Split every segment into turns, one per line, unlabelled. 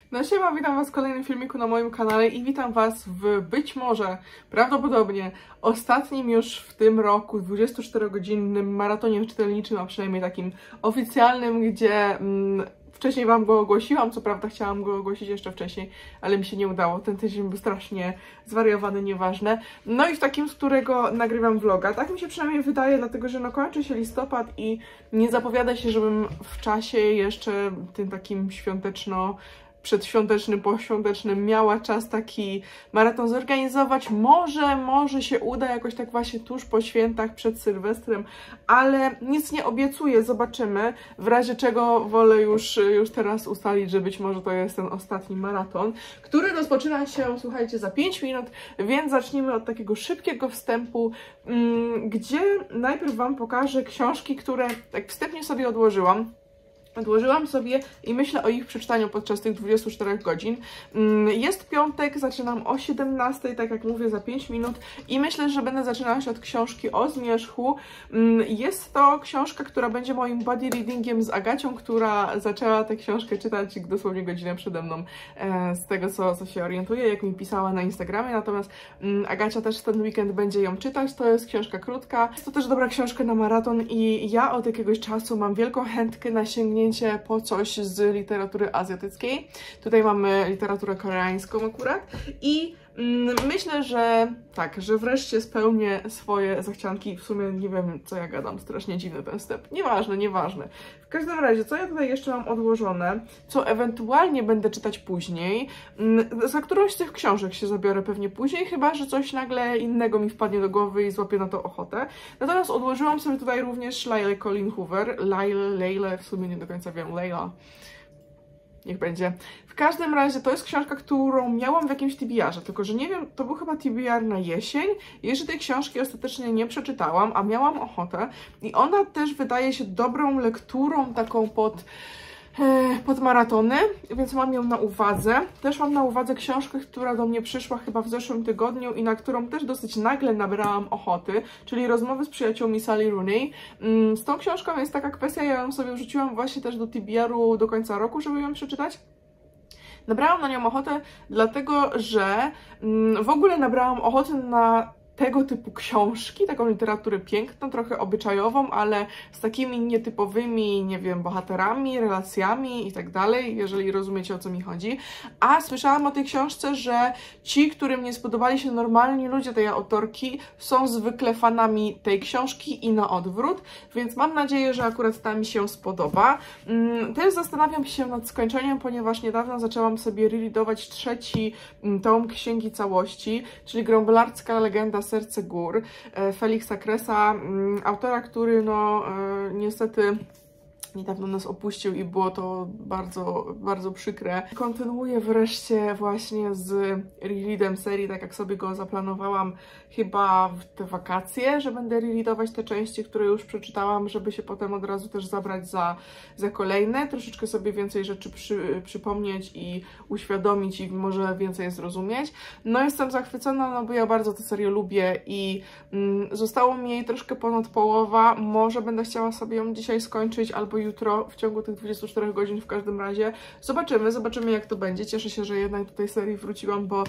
No siema, witam Was w kolejnym filmiku na moim kanale i witam Was w być może, prawdopodobnie ostatnim już w tym roku 24-godzinnym maratonie czytelniczym, a przynajmniej takim oficjalnym, gdzie wcześniej Wam go ogłosiłam, co prawda chciałam go ogłosić jeszcze wcześniej, ale mi się nie udało, ten tydzień był strasznie zwariowany, nieważne. No i w takim, z którego nagrywam vloga, tak mi się przynajmniej wydaje, dlatego że no kończy się listopad i nie zapowiada się, żebym w czasie jeszcze tym takim przedświątecznym, poświątecznym miała czas taki maraton zorganizować. Może się uda jakoś tak właśnie tuż po świętach, przed Sylwestrem, ale nic nie obiecuję, zobaczymy. W razie czego wolę już teraz ustalić, że być może to jest ten ostatni maraton, który rozpoczyna się, słuchajcie, za 5 minut, więc zacznijmy od takiego szybkiego wstępu, gdzie najpierw Wam pokażę książki, które tak wstępnie sobie odłożyłam sobie i myślę o ich przeczytaniu podczas tych 24 godzin. Jest piątek, zaczynam o 17, tak jak mówię, za 5 minut i myślę, że będę zaczynać od książki o zmierzchu. Jest to książka, która będzie moim body readingiem z Agacią, która zaczęła tę książkę czytać dosłownie godzinę przede mną, z tego co się orientuję, jak mi pisała na Instagramie, natomiast Agacia też ten weekend będzie ją czytać. To jest książka krótka, jest to też dobra książka na maraton i ja od jakiegoś czasu mam wielką chętkę na sięgnięcie po coś z literatury azjatyckiej. Tutaj mamy literaturę koreańską akurat i myślę, że tak, że wreszcie spełnię swoje zachcianki. W sumie nie wiem, co ja gadam, strasznie dziwny ten wstęp. Nieważne. W każdym razie, co ja tutaj jeszcze mam odłożone, co ewentualnie będę czytać później, za którąś z tych książek się zabiorę pewnie później, chyba że coś nagle innego mi wpadnie do głowy i złapię na to ochotę. Natomiast odłożyłam sobie tutaj również Lailę Colleen Hoover, Lailę, w sumie nie do końca wiem, Laila. Niech będzie. W każdym razie to jest książka, którą miałam w jakimś TBR-ze, tylko że nie wiem, to był chyba TBR na jesień. Jeszcze tej książki ostatecznie nie przeczytałam, a miałam ochotę i ona też wydaje się dobrą lekturą taką pod maratony, więc mam ją na uwadze. Też mam na uwadze książkę, która do mnie przyszła chyba w zeszłym tygodniu i na którą też dosyć nagle nabrałam ochoty, czyli Rozmowy z przyjaciółmi Sally Rooney. Z tą książką jest taka kwestia, ja ją sobie wrzuciłam właśnie też do TBR-u do końca roku, żeby ją przeczytać. Nabrałam na nią ochotę, dlatego że w ogóle nabrałam ochoty na tego typu książki, taką literaturę piękną, trochę obyczajową, ale z takimi nietypowymi, nie wiem, bohaterami, relacjami i tak dalej, jeżeli rozumiecie, o co mi chodzi. A słyszałam o tej książce, że ci, którym nie spodobali się normalni ludzie tej autorki, są zwykle fanami tej książki i na odwrót, więc mam nadzieję, że akurat ta mi się spodoba. Też zastanawiam się nad skończeniem, ponieważ niedawno zaczęłam sobie readować 3. tom Księgi Całości, czyli Grombelardzka legenda Serce Gór, Feliksa Kresa, autora, który no niestety niedawno nas opuścił i było to bardzo przykre. Kontynuuję wreszcie właśnie z rereadem serii, tak jak sobie go zaplanowałam chyba w te wakacje, że będę rereadować te części, które już przeczytałam, żeby się potem od razu też zabrać za kolejne, troszeczkę sobie więcej rzeczy przypomnieć i uświadomić i może więcej zrozumieć. No jestem zachwycona, no bo ja bardzo tę serię lubię i zostało mi jej troszkę ponad połowa, może będę chciała sobie ją dzisiaj skończyć albo jutro w ciągu tych 24 godzin w każdym razie. Zobaczymy jak to będzie. Cieszę się, że jednak do tej serii wróciłam, bo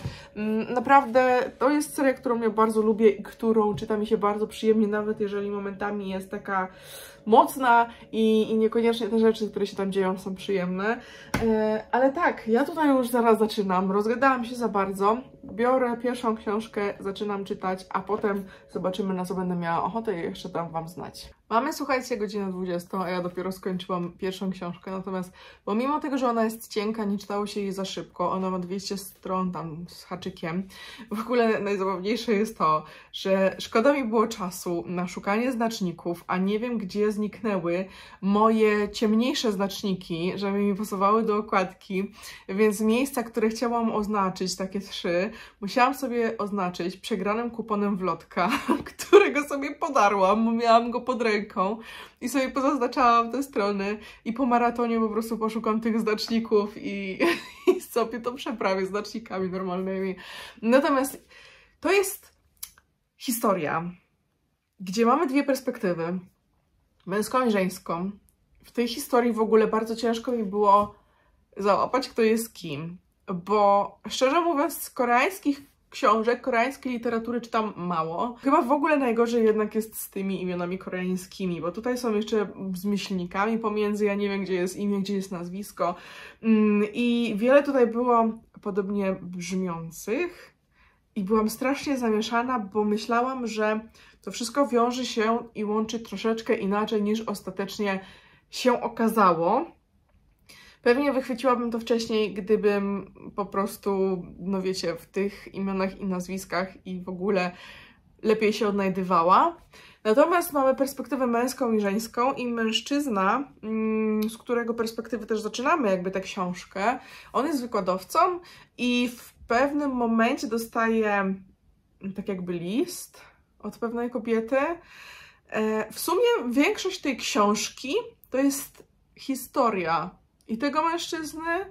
naprawdę to jest seria, którą ja bardzo lubię i którą czyta mi się bardzo przyjemnie, nawet jeżeli momentami jest taka mocna i niekoniecznie te rzeczy, które się tam dzieją, są przyjemne. Ale tak, ja tutaj już zaraz zaczynam. Rozgadałam się za bardzo. Biorę pierwszą książkę, zaczynam czytać, a potem zobaczymy, na co będę miała ochotę i jeszcze dam Wam znać. Mamy, słuchajcie, godzinę 20, a ja dopiero skończyłam pierwszą książkę, natomiast pomimo tego, że ona jest cienka, nie czytało się jej za szybko, ona ma 200 stron tam z haczykiem. W ogóle najzabawniejsze jest to, że szkoda mi było czasu na szukanie znaczników, a nie wiem, gdzie zniknęły moje ciemniejsze znaczniki, żeby mi pasowały do okładki, więc miejsca, które chciałam oznaczyć, takie 3, musiałam sobie oznaczyć przegranym kuponem w lotka, którego sobie podarłam, bo miałam go pod ręką i sobie pozaznaczałam te strony i po maratonie po prostu poszukam tych znaczników i sobie to przeprawię znacznikami normalnymi. Natomiast to jest historia, gdzie mamy dwie perspektywy, męską i żeńską. W tej historii w ogóle bardzo ciężko mi było załapać, kto jest kim. Bo szczerze mówiąc, z koreańskich książek, koreańskiej literatury czytam mało. Chyba w ogóle najgorzej jednak jest z tymi imionami koreańskimi, bo tutaj są jeszcze z myślnikami pomiędzy, ja nie wiem, gdzie jest imię, gdzie jest nazwisko. I wiele tutaj było podobnie brzmiących i byłam strasznie zamieszana, bo myślałam, że to wszystko wiąże się i łączy troszeczkę inaczej niż ostatecznie się okazało. Pewnie wychwyciłabym to wcześniej, gdybym po prostu, no wiecie, w tych imionach i nazwiskach i w ogóle lepiej się odnajdywała. Natomiast mamy perspektywę męską i żeńską i mężczyzna, z którego perspektywy też zaczynamy jakby tę książkę, on jest wykładowcą i w pewnym momencie dostaje tak jakby list od pewnej kobiety. W sumie większość tej książki to jest historia i tego mężczyzny,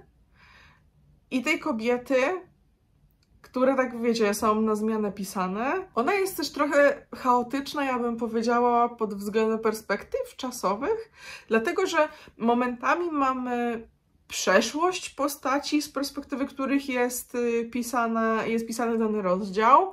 i tej kobiety, które, tak wiecie, są na zmianę pisane. Ona jest też trochę chaotyczna, ja bym powiedziała, pod względem perspektyw czasowych, dlatego że momentami mamy przeszłość postaci, z perspektywy których jest pisany dany rozdział,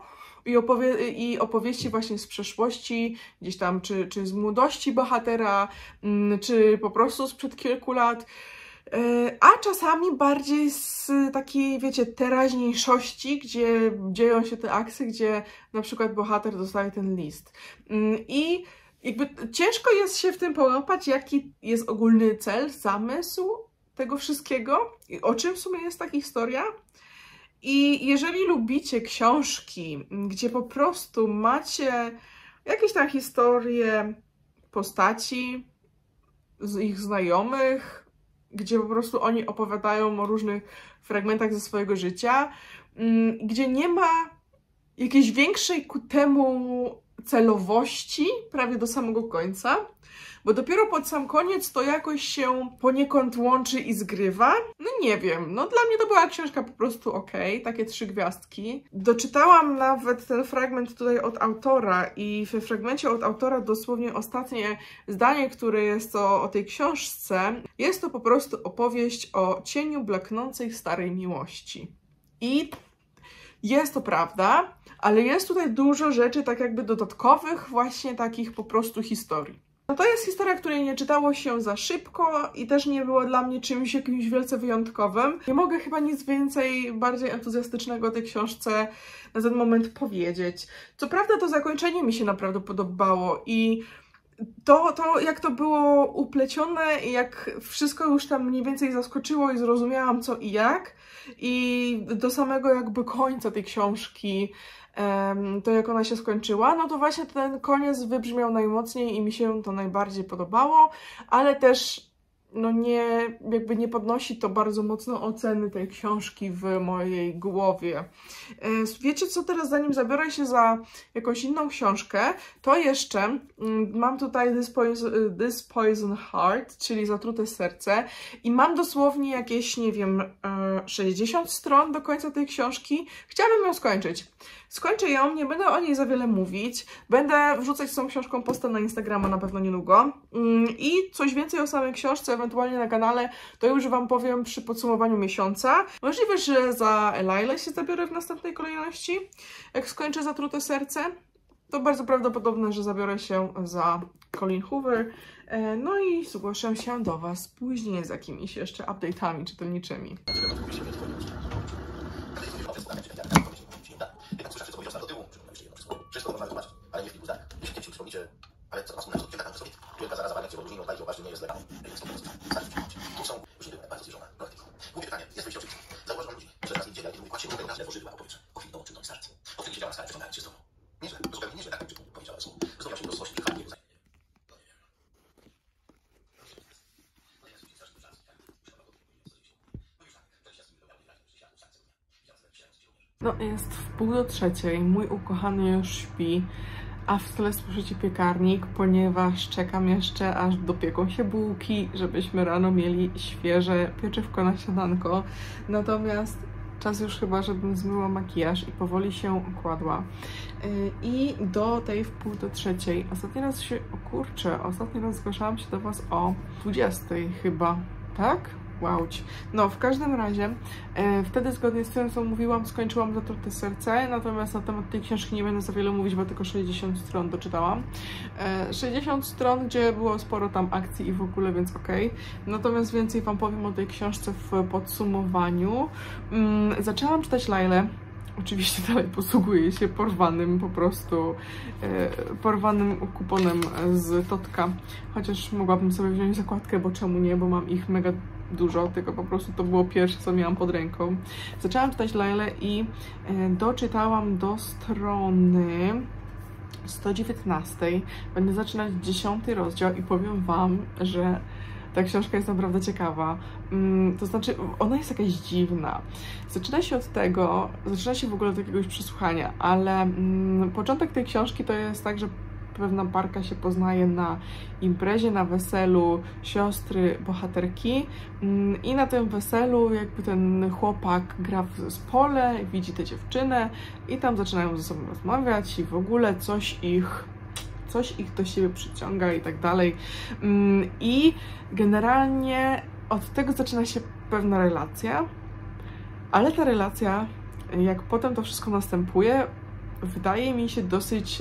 i opowieści właśnie z przeszłości, gdzieś tam, czy z młodości bohatera, czy po prostu sprzed kilku lat. A czasami bardziej z takiej, wiecie, teraźniejszości, gdzie dzieją się te akcje, gdzie na przykład bohater dostaje ten list. I jakby ciężko jest się w tym połapać, jaki jest ogólny cel, zamysł tego wszystkiego i o czym w sumie jest ta historia. I jeżeli lubicie książki, gdzie po prostu macie jakieś tam historie postaci z ich znajomych, gdzie po prostu oni opowiadają o różnych fragmentach ze swojego życia, gdzie nie ma jakiejś większej ku temu celowości prawie do samego końca, bo dopiero pod sam koniec to jakoś się poniekąd łączy i zgrywa. No nie wiem, no dla mnie to była książka po prostu okej, takie 3 gwiazdki. Doczytałam nawet ten fragment tutaj od autora i w fragmencie od autora dosłownie ostatnie zdanie, które jest o tej książce, jest to po prostu opowieść o cieniu blaknącej starej miłości. I jest to prawda, ale jest tutaj dużo rzeczy tak jakby dodatkowych, właśnie takich po prostu historii. No to jest historia, której nie czytało się za szybko i też nie było dla mnie czymś jakimś wielce wyjątkowym. Nie mogę chyba nic więcej, bardziej entuzjastycznego o tej książce na ten moment powiedzieć. Co prawda to zakończenie mi się naprawdę podobało i to jak to było uplecione i jak wszystko już tam mniej więcej zaskoczyło i zrozumiałam co i jak. I do samego jakby końca tej książki, to jak ona się skończyła, no to właśnie ten koniec wybrzmiał najmocniej i mi się to najbardziej podobało, ale też no jakby nie podnosi to bardzo mocno oceny tej książki w mojej głowie. Wiecie co, teraz zanim zabiorę się za jakąś inną książkę, to jeszcze mam tutaj This Poison Heart, czyli Zatrute serce i mam dosłownie jakieś, nie wiem, 60 stron do końca tej książki. Chciałabym ją skończyć. Skończę ją, nie będę o niej za wiele mówić, będę wrzucać z tą książką posta na Instagrama na pewno niedługo i coś więcej o samej książce, ewentualnie na kanale, to już Wam powiem przy podsumowaniu miesiąca. Możliwe, że za Elilę się zabiorę w następnej kolejności, jak skończę Zatrute serce, to bardzo prawdopodobne, że zabiorę się za Colleen Hoover, no i zgłoszę się do Was później z jakimiś jeszcze update'ami czytelniczymi.
Wszystko można wytłumaczyć, ale nie w kilku zdaniach. Jeśli ci przypomnicie, ale co to ma wspólnego z tym taką kobiet? Wielka zaraza walki o różniną, uważnie nie jest legalna. Tu są różnice bardzo zbliżone do artykułu. Główne pytanie jest wyjście oczywiste. Zauważyłem ludzi, że raz nigdzie jak mój kładź się głowę na źle pożyczyła po powietrze. Pochwilną czynną starcy. Od kiedy siedziała na skalę przeglądając się z tobą. Nieźle, zupełnie nieźle, tak bym powiedziała słów. Zrobiła się do złości i chwali jego zajęcie.
No jest 2:30, mój ukochany już śpi, a w tle słyszycie piekarnik, ponieważ czekam jeszcze, aż dopieką się bułki, żebyśmy rano mieli świeże pieczywko na śniadanko. Natomiast czas już chyba, żebym zmyła makijaż i powoli się kładła. I do tej w 2:30. Ostatni raz zgłaszałam się do Was o 20 chyba, tak? Łauć. No, w każdym razie, wtedy zgodnie z tym, co mówiłam, skończyłam Zatrute serce, natomiast na temat tej książki nie będę za wiele mówić, bo tylko 60 stron doczytałam. 60 stron, gdzie było sporo tam akcji i w ogóle, więc okej. Natomiast więcej wam powiem o tej książce w podsumowaniu. Zaczęłam czytać Lailę. Oczywiście dalej posługuję się porwanym po prostu, porwanym kuponem z Totka, chociaż mogłabym sobie wziąć zakładkę, bo czemu nie, bo mam ich mega dużo, tylko po prostu to było pierwsze, co miałam pod ręką. Zaczęłam czytać Lailę i doczytałam do strony 119. Będę zaczynać 10 rozdział i powiem wam, że ta książka jest naprawdę ciekawa. To znaczy, ona jest jakaś dziwna. Zaczyna się w ogóle od jakiegoś przesłuchania, ale początek tej książki to jest tak, że pewna parka się poznaje na imprezie, na weselu siostry bohaterki i na tym weselu jakby ten chłopak gra w zespole, widzi tę dziewczynę i tam zaczynają ze sobą rozmawiać i w ogóle coś ich do siebie przyciąga i tak dalej. I generalnie od tego zaczyna się pewna relacja, ale ta relacja, jak potem to wszystko następuje, wydaje mi się dosyć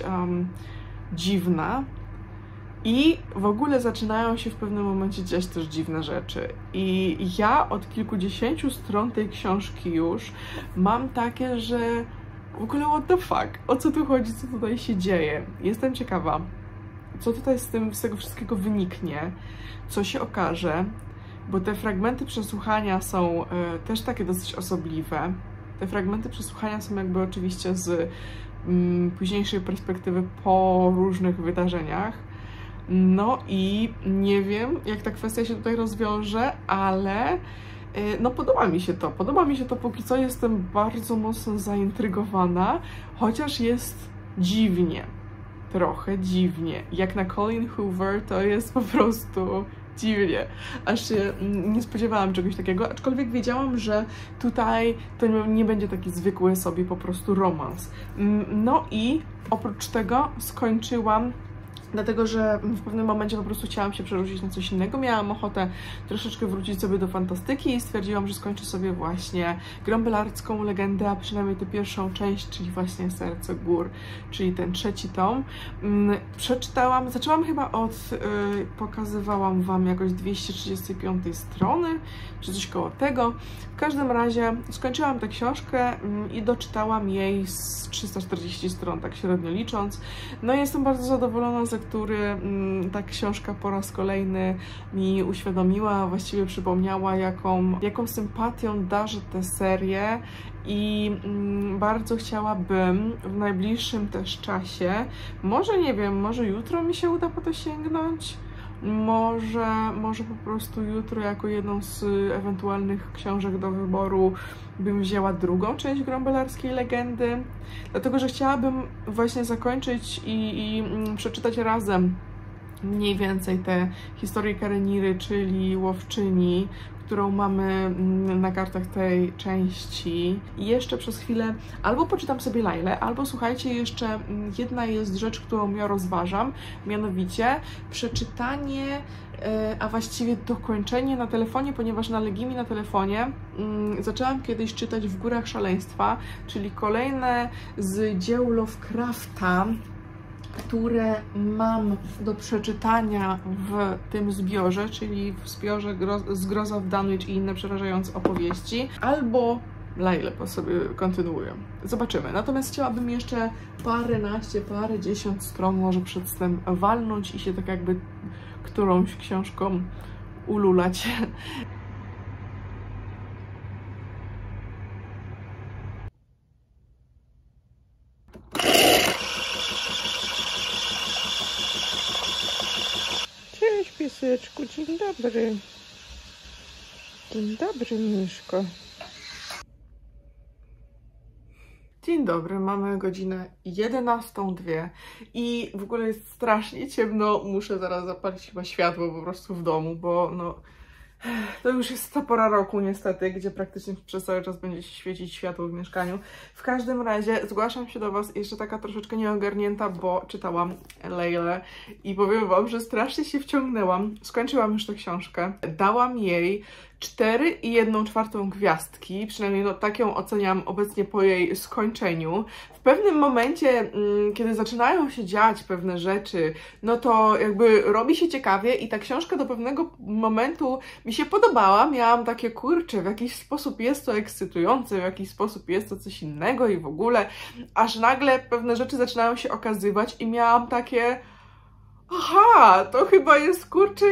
dziwna i w ogóle zaczynają się w pewnym momencie dziać też dziwne rzeczy. I ja od kilkudziesięciu stron tej książki już mam takie, że w ogóle what the fuck? O co tu chodzi? Co tutaj się dzieje? Jestem ciekawa, co tutaj z tego wszystkiego wyniknie, co się okaże, bo te fragmenty przesłuchania są też takie dosyć osobliwe. Te fragmenty przesłuchania są jakby oczywiście z późniejszej perspektywy po różnych wydarzeniach. No i nie wiem, jak ta kwestia się tutaj rozwiąże, ale no podoba mi się to póki co, jestem bardzo mocno zaintrygowana, chociaż jest dziwnie, trochę dziwnie. Jak na Colleen Hoover to jest po prostu dziwnie, aż się nie spodziewałam czegoś takiego, aczkolwiek wiedziałam, że tutaj to nie będzie taki zwykły sobie po prostu romans. No i oprócz tego skończyłam, dlatego że w pewnym momencie po prostu chciałam się przerzucić na coś innego, miałam ochotę troszeczkę wrócić sobie do fantastyki i stwierdziłam, że skończę sobie właśnie Grombelardzką legendę, a przynajmniej tę pierwszą część, czyli właśnie Serce Gór, czyli ten 3. tom. Przeczytałam, zaczęłam chyba pokazywałam wam jakoś 235 strony, czy coś koło tego. W każdym razie skończyłam tę książkę i doczytałam jej z 340 stron, tak średnio licząc. No i jestem bardzo zadowolona z lektury. Ta książka po raz kolejny mi uświadomiła, właściwie przypomniała, jaką sympatią darzę tę serię i bardzo chciałabym w najbliższym też czasie, może nie wiem, może jutro mi się uda po to sięgnąć, może po prostu jutro jako jedną z ewentualnych książek do wyboru bym wzięła drugą część Grombelarskiej legendy, dlatego że chciałabym właśnie zakończyć i przeczytać razem mniej więcej tę historię Kareniry, czyli łowczyni, którą mamy na kartach tej części. I jeszcze przez chwilę albo poczytam sobie Lailę, albo słuchajcie, jeszcze jedna jest rzecz, którą ja rozważam, mianowicie przeczytanie, a właściwie dokończenie na telefonie, ponieważ na Legimi na telefonie zaczęłam kiedyś czytać W górach szaleństwa, czyli kolejne z dzieł Lovecrafta, które mam do przeczytania w tym zbiorze, czyli w zbiorze Zgroza w Dunwich i inne przerażające opowieści, albo Lailę po sobie kontynuuję. Zobaczymy. Natomiast chciałabym jeszcze parędziesiąt stron może przed tym walnąć i się tak jakby którąś książką ululać. Cześć pieseczku, dzień dobry. Dzień dobry, myszko. Dzień dobry, mamy godzinę 11:02 i w ogóle jest strasznie ciemno, muszę zaraz zapalić chyba światło po prostu w domu, bo no to już jest ta pora roku niestety, gdzie praktycznie przez cały czas będzie się świecić światło w mieszkaniu. W każdym razie zgłaszam się do was jeszcze taka troszeczkę nieogarnięta, bo czytałam Lailę i powiem wam, że strasznie się wciągnęłam. Skończyłam już tę książkę, dałam jej 4,1/4 gwiazdki, przynajmniej no, tak ją oceniam obecnie po jej skończeniu. W pewnym momencie, kiedy zaczynają się dziać pewne rzeczy, no to jakby robi się ciekawie i ta książka do pewnego momentu mi się podobała. Miałam takie, kurczę, w jakiś sposób jest to ekscytujące, w jakiś sposób jest to coś innego i w ogóle, aż nagle pewne rzeczy zaczynają się okazywać i miałam takie, aha, to chyba jest, kurczę,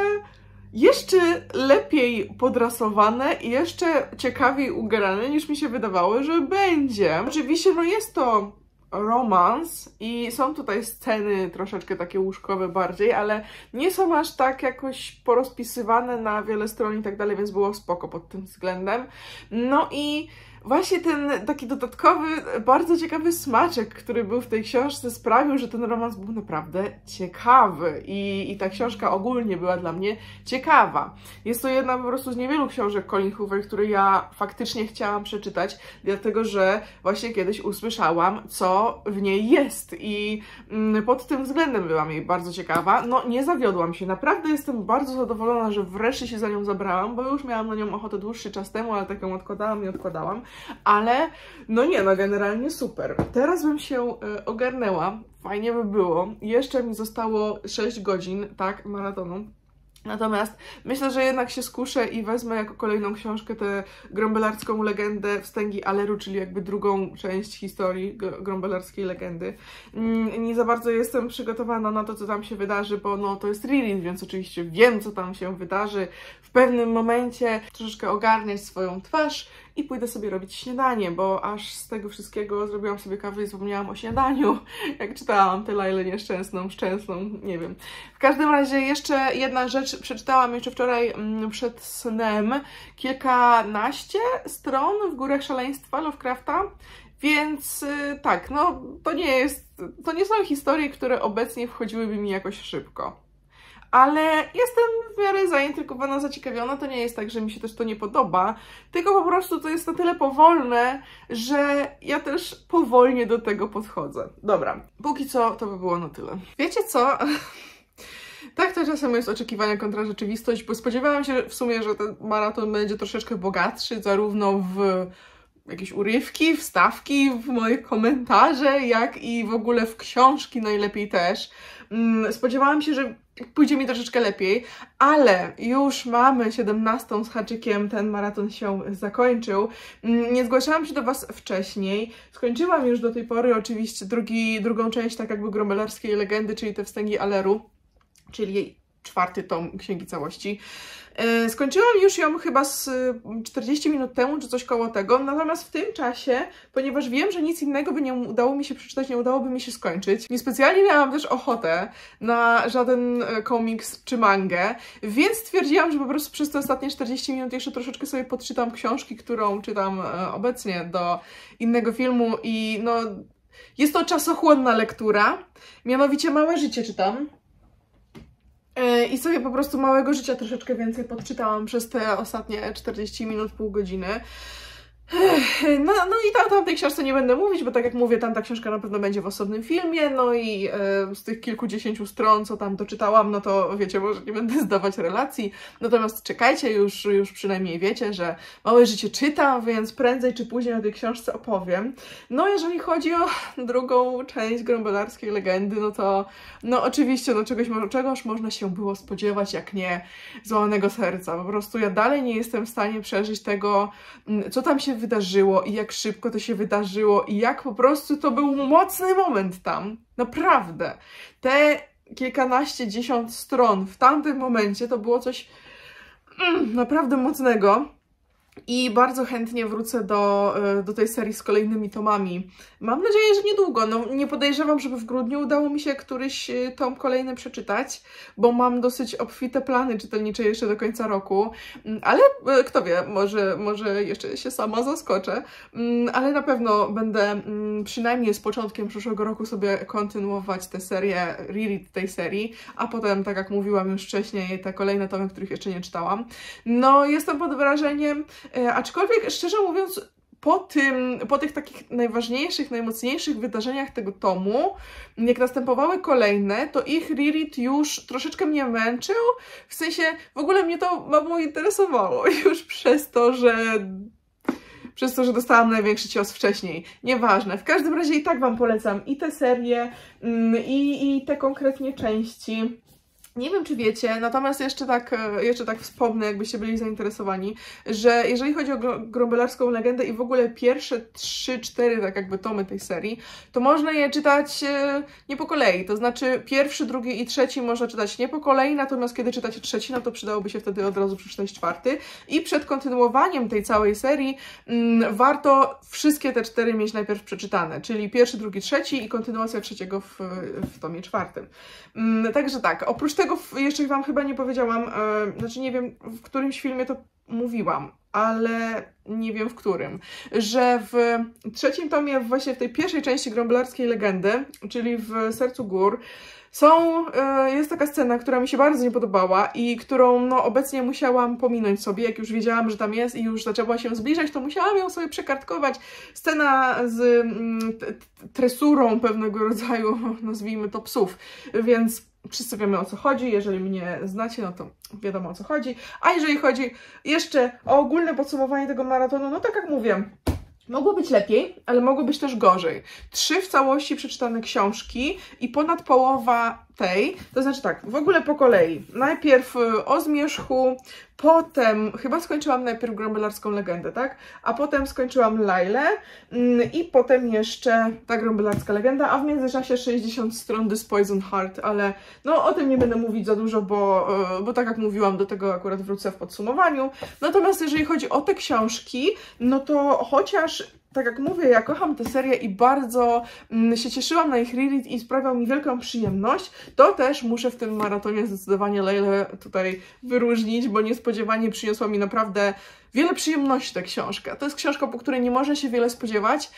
jeszcze lepiej podrasowane i jeszcze ciekawiej ugrane, niż mi się wydawało, że będzie. Oczywiście, no jest to romans i są tutaj sceny troszeczkę takie łóżkowe bardziej, ale nie są aż tak jakoś porozpisywane na wiele stron i tak dalej, więc było spoko pod tym względem. No i właśnie ten taki dodatkowy, bardzo ciekawy smaczek, który był w tej książce, sprawił, że ten romans był naprawdę ciekawy i ta książka ogólnie była dla mnie ciekawa. Jest to jedna po prostu z niewielu książek Colleen Hoover, które ja faktycznie chciałam przeczytać, dlatego że właśnie kiedyś usłyszałam, co w niej jest i pod tym względem byłam jej bardzo ciekawa. No nie zawiodłam się, naprawdę jestem bardzo zadowolona, że wreszcie się za nią zabrałam, bo już miałam na nią ochotę dłuższy czas temu, ale tak ją odkładałam. Ale no nie, no generalnie super. Teraz bym się ogarnęła, fajnie by było. Jeszcze mi zostało 6 godzin, tak, maratonu. Natomiast myślę, że jednak się skuszę i wezmę jako kolejną książkę tę grombelardzką legendę Wstęgi Aleru, czyli jakby drugą część historii grombelarskiej legendy. Nie za bardzo jestem przygotowana na to, co tam się wydarzy, bo no to jest reread, więc oczywiście wiem, co tam się wydarzy. W pewnym momencie troszeczkę ogarniać swoją twarz i pójdę sobie robić śniadanie, bo aż z tego wszystkiego zrobiłam sobie kawę i zapomniałam o śniadaniu, jak czytałam tę Lailę nieszczęsną, nie wiem. W każdym razie jeszcze jedna rzecz, przeczytałam jeszcze wczoraj przed snem kilkanaście stron w Górach Szaleństwa Lovecrafta, więc tak, no to nie są historie, które obecnie wchodziłyby mi jakoś szybko. Ale jestem w miarę zaintrygowana, zaciekawiona, to nie jest tak, że mi się też to nie podoba, tylko po prostu to jest na tyle powolne, że ja też powolnie do tego podchodzę. Dobra, póki co to by było na tyle. Wiecie co? Tak to czasem jest oczekiwanie kontra rzeczywistość, bo spodziewałam się w sumie, że ten maraton będzie troszeczkę bogatszy, zarówno w jakieś urywki, wstawki, w moje komentarze, jak i w ogóle w książki najlepiej też. Spodziewałam się, że pójdzie mi troszeczkę lepiej, ale już mamy 17 z haczykiem, ten maraton się zakończył. Nie zgłaszałam się do Was wcześniej. Skończyłam już do tej pory oczywiście drugą część tak jakby grombelarskiej legendy, czyli te Wstęgi Aleru, czyli jej 4. tom Księgi Całości. Skończyłam już ją chyba z 40 minut temu, czy coś koło tego, natomiast w tym czasie, ponieważ wiem, że nic innego by nie udało mi się przeczytać, nie udałoby mi się skończyć, niespecjalnie miałam też ochotę na żaden komiks czy mangę, więc stwierdziłam, że po prostu przez te ostatnie 40 minut jeszcze troszeczkę sobie podczytam książki, którą czytam obecnie do innego filmu i no jest to czasochłonna lektura, mianowicie Małe Życie czytam. I sobie po prostu Małego Życia troszeczkę więcej podczytałam przez te ostatnie 40 minut, pół godziny. No i tam tej książce nie będę mówić, bo tak jak mówię, ta książka na pewno będzie w osobnym filmie, no i z tych kilkudziesięciu stron, co tam doczytałam, no to wiecie, może nie będę zdawać relacji, natomiast czekajcie, już przynajmniej wiecie, że Małe Życie czytam, więc prędzej czy później o tej książce opowiem. No jeżeli chodzi o drugą część grombelarskiej legendy, no to no oczywiście, no czegoś można się było spodziewać, jak nie złamanego serca. Po prostu ja dalej nie jestem w stanie przeżyć tego, co tam się wydarzyło i jak szybko to się wydarzyło i jak po prostu to był mocny moment tam. Naprawdę. Te kilkanaście, 10 stron w tamtym momencie to było coś naprawdę mocnego. I bardzo chętnie wrócę do tej serii z kolejnymi tomami. Mam nadzieję, że niedługo. No, nie podejrzewam, żeby w grudniu udało mi się któryś tom kolejny przeczytać, bo mam dosyć obfite plany czytelnicze jeszcze do końca roku. Ale kto wie, może jeszcze się sama zaskoczę. Ale na pewno będę przynajmniej z początkiem przyszłego roku sobie kontynuować tę serię, reread tej serii, a potem, tak jak mówiłam już wcześniej, te kolejne tomy, których jeszcze nie czytałam. No, jestem pod wrażeniem. Aczkolwiek, szczerze mówiąc, po tych takich najważniejszych, najmocniejszych wydarzeniach tego tomu, jak następowały kolejne, to ich reread już troszeczkę mnie męczył, w sensie w ogóle mnie to mało interesowało już przez to, że dostałam największy cios wcześniej. Nieważne. W każdym razie i tak Wam polecam i tę serię, i te konkretnie części. Nie wiem, czy wiecie, natomiast jeszcze tak wspomnę, jakbyście byli zainteresowani, że jeżeli chodzi o Grombelarską legendę i w ogóle pierwsze 3-4 tak jakby tomy tej serii, to można je czytać nie po kolei. To znaczy pierwszy, drugi i trzeci można czytać nie po kolei, natomiast kiedy czytacie trzeci, no to przydałoby się wtedy od razu przeczytać czwarty. I przed kontynuowaniem tej całej serii warto wszystkie te 4 mieć najpierw przeczytane, czyli pierwszy, drugi, trzeci i kontynuacja trzeciego w tomie czwartym. Także tak, oprócz tego jeszcze Wam chyba nie powiedziałam, znaczy nie wiem, w którymś filmie to mówiłam, ale nie wiem w którym, że w trzecim tomie, właśnie w tej pierwszej części Grombelarskiej legendy, czyli w Sercu Gór, jest taka scena, która mi się bardzo nie podobała i którą no, obecnie musiałam pominąć sobie, jak już wiedziałam, że tam jest i już zaczęła się zbliżać, to musiałam ją sobie przekartkować. Scena z tresurą pewnego rodzaju, nazwijmy to psów, więc wszyscy wiemy, o co chodzi. Jeżeli mnie znacie, no to wiadomo, o co chodzi. A jeżeli chodzi jeszcze o ogólne podsumowanie tego maratonu, no tak jak mówię, mogło być lepiej, ale mogło być też gorzej. 3 w całości przeczytane książki i ponad połowa tej, to znaczy tak, w ogóle po kolei. Najpierw o Zmierzchu, potem, chyba skończyłam najpierw Grombelarską legendę, tak? A potem skończyłam Lailę i potem jeszcze ta Grombelarska legenda, a w międzyczasie 60 stron This Poison Heart, ale no o tym nie będę mówić za dużo, bo tak jak mówiłam, do tego akurat wrócę w podsumowaniu. Natomiast jeżeli chodzi o te książki, no to chociaż tak jak mówię, ja kocham tę serię i bardzo się cieszyłam na ich reread i sprawiał mi wielką przyjemność, to też muszę w tym maratonie zdecydowanie Lailę tutaj wyróżnić, bo niespodziewanie przyniosła mi naprawdę wiele przyjemności ta książka. To jest książka, po której nie można się wiele spodziewać,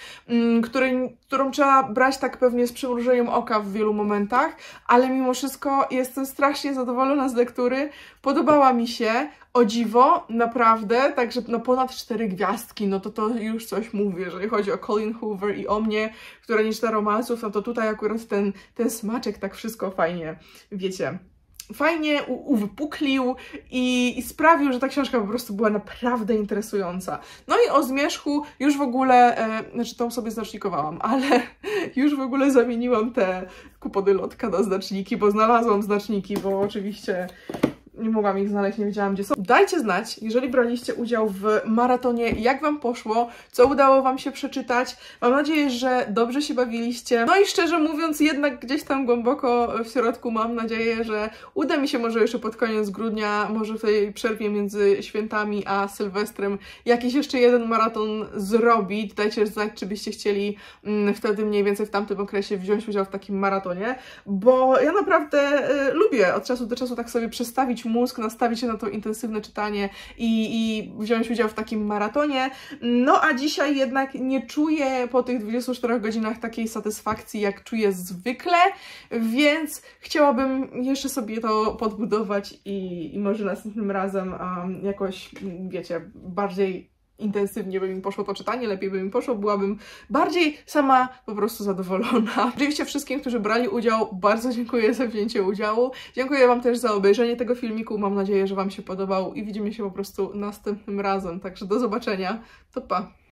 którą trzeba brać tak pewnie z przymrużeniem oka w wielu momentach, ale mimo wszystko jestem strasznie zadowolona z lektury. Podobała mi się, o dziwo, naprawdę, także no ponad 4 gwiazdki, no to już coś mówię, jeżeli chodzi o Colleen Hoover i o mnie, która nie czyta romansów, no to tutaj akurat ten smaczek tak wszystko fajnie, wiecie, fajnie uwypuklił i sprawił, że ta książka po prostu była naprawdę interesująca. No i o Zmierzchu już w ogóle, znaczy tą sobie znacznikowałam, ale już w ogóle zamieniłam te kupony lotka na znaczniki, bo znalazłam znaczniki, bo oczywiście nie mogłam ich znaleźć, nie wiedziałam, gdzie są. Dajcie znać, jeżeli braliście udział w maratonie, jak Wam poszło, co udało Wam się przeczytać. Mam nadzieję, że dobrze się bawiliście. No i szczerze mówiąc, jednak gdzieś tam głęboko w środku mam nadzieję, że uda mi się może jeszcze pod koniec grudnia, może w tej przerwie między świętami a Sylwestrem, jakiś jeszcze jeden maraton zrobić. Dajcie znać, czy byście chcieli wtedy mniej więcej w tamtym okresie wziąć udział w takim maratonie, bo ja naprawdę lubię od czasu do czasu tak sobie przestawić mózg, nastawić się na to intensywne czytanie i wziąć udział w takim maratonie. No a dzisiaj jednak nie czuję po tych 24 godzinach takiej satysfakcji, jak czuję zwykle, więc chciałabym jeszcze sobie to podbudować i może następnym razem jakoś, wiecie, bardziej intensywnie by mi poszło to czytanie, lepiej by mi poszło, byłabym bardziej sama po prostu zadowolona. Oczywiście wszystkim, którzy brali udział, bardzo dziękuję za wzięcie udziału. Dziękuję Wam też za obejrzenie tego filmiku. Mam nadzieję, że Wam się podobał i widzimy się po prostu następnym razem. Także do zobaczenia. To pa!